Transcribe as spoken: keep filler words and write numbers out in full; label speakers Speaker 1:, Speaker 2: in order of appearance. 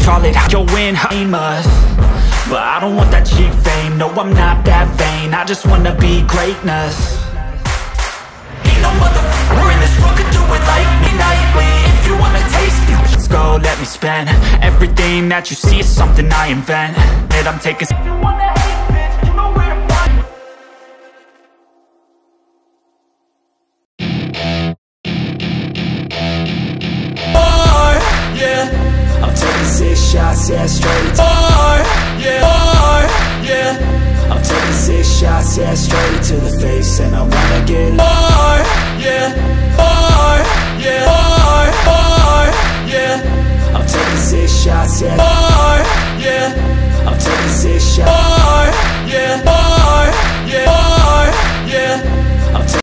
Speaker 1: call it how you win, famous. But I don't want that cheap fame, no I'm not that vain, I just wanna be greatness. Ain't no motherfucker in this world could do it like me nightly. If you wanna taste me, let's go, let me spend. Everything that you see is something I invent, that I'm taking. If you wanna hate, bitch, you know where to find. Bar, yeah, I'm taking six shots, yeah, straight. Bar, yeah, bar, yeah, I'm taking six shots, yeah, straight to the face, and I wanna get bar, yeah, bar, yeah, bar, bar, yeah, I'm taking six shots, yeah, bar, yeah, I'm taking six shots.